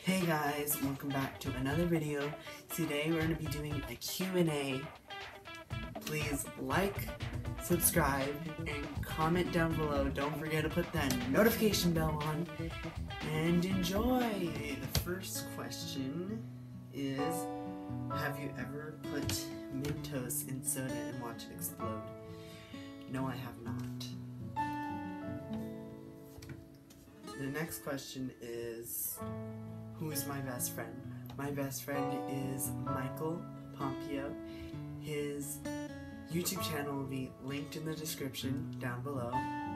Hey guys, welcome back to another video. Today we're going to be doing a Q&A. Please like, subscribe, and comment down below. Don't forget to put that notification bell on, and enjoy! The first question is, have you ever put Mentos in soda and watched it explode? No, I have not. The next question is, who is my best friend? My best friend is Michael Pompeo. His YouTube channel will be linked in the description down below.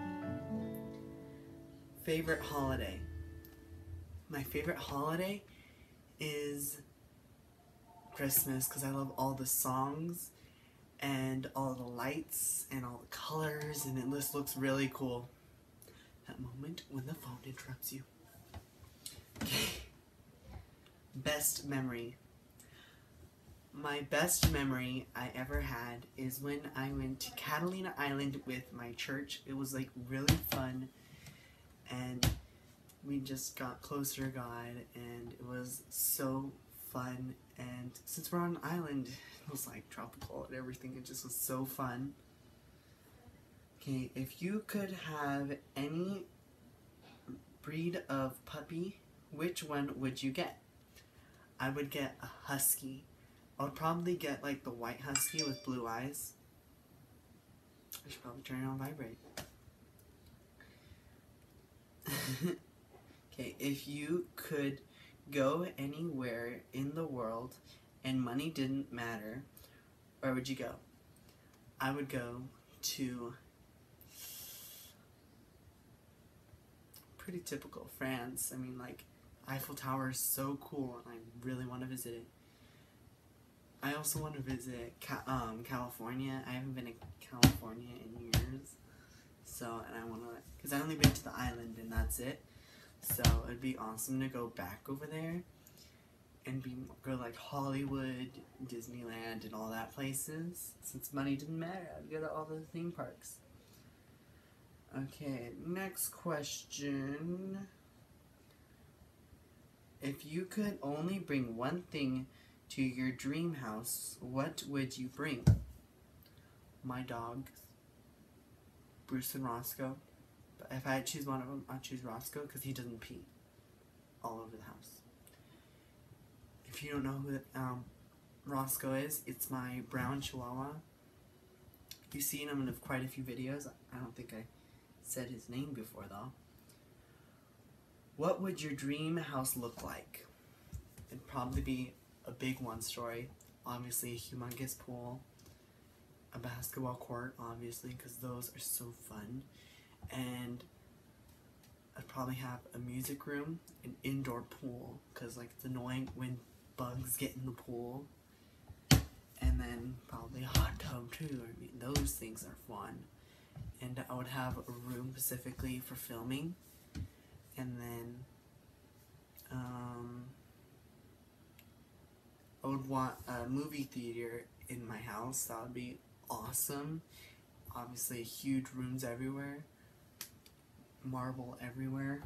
Favorite holiday? My favorite holiday is Christmas because I love all the songs and all the lights and all the colors, and it just looks really cool. That moment when the phone interrupts you. Okay. Best memory. My best memory I ever had is when I went to Catalina Island with my church. It was like really fun, and we just got closer to God, and it was so fun. And since we're on an island, it was like tropical and everything. It just was so fun. Okay, if you could have any breed of puppy, which one would you get? I would get a husky. I would probably get like the white husky with blue eyes. I should probably turn it on vibrate. Okay, if you could go anywhere in the world and money didn't matter, where would you go? I would go to pretty typical France. I mean, like, Eiffel Tower is so cool and I really want to visit it. I also want to visit California. I haven't been to California in years. So, and I want to, because I only been to the island and that's it. So, it'd be awesome to go back over there and go like Hollywood, Disneyland, and all that places. Since money didn't matter, I'd go to all the theme parks. Okay, next question. If you could only bring one thing to your dream house, what would you bring? My dogs, Bruce and Roscoe. But if I had to choose one of them, I'd choose Roscoe because he doesn't pee all over the house. If you don't know who Roscoe is, it's my brown Chihuahua. You've seen him in quite a few videos. I don't think I said his name before though. What would your dream house look like? It'd probably be a big one-story, obviously a humongous pool, a basketball court, obviously, because those are so fun, and I'd probably have a music room, an indoor pool, because like it's annoying when bugs get in the pool, and then probably a hot tub too. I mean, those things are fun. And I would have a room specifically for filming, and then I would want a movie theater in my house. That would be awesome. Obviously huge rooms everywhere, marble everywhere.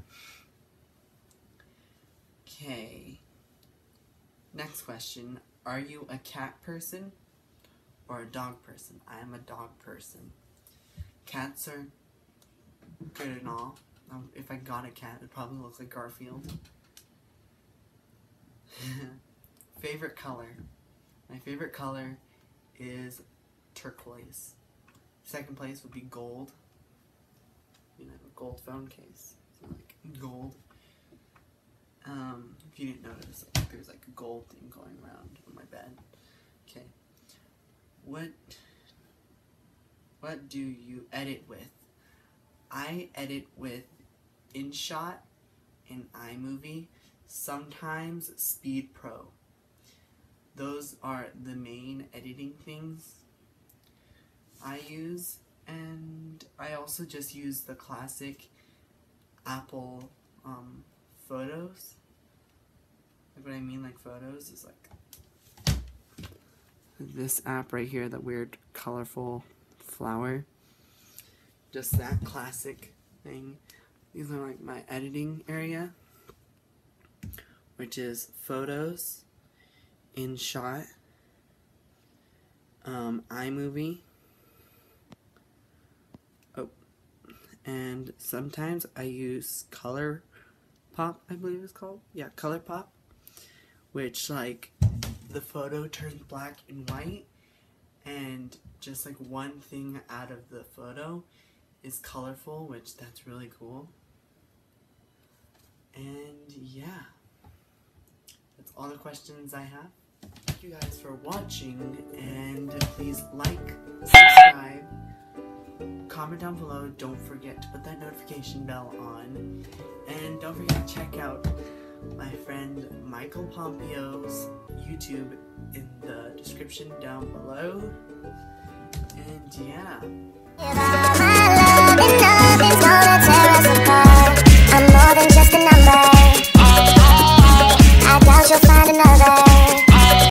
Okay, next question. Are you a cat person or a dog person? I am a dog person. Cats are good and all. If I got a cat, it'd probably look like Garfield. Favorite color? My favorite color is turquoise. Second place would be gold. You know, a gold phone case. So like gold. If you didn't notice, there's like a gold thing going around on my bed. Okay. What do you edit with? I edit with InShot and iMovie, sometimes Speed Pro. Those are the main editing things I use, and I also just use the classic Apple Photos. Like what I mean, like Photos is like this app right here, the weird colorful flower. Just that classic thing. These are like my editing area. which is Photos, InShot, iMovie, and sometimes I use ColourPop, I believe it's called. Yeah, ColourPop, which like the photo turns black and white, and just like one thing out of the photo is colorful, which that's really cool. And yeah, that's all the questions I have. Thank you guys for watching, and please like, subscribe, comment down below. Don't forget to put that notification bell on, and don't forget to check out my friend Michael Pompio's YouTube in the description down below. And yeah.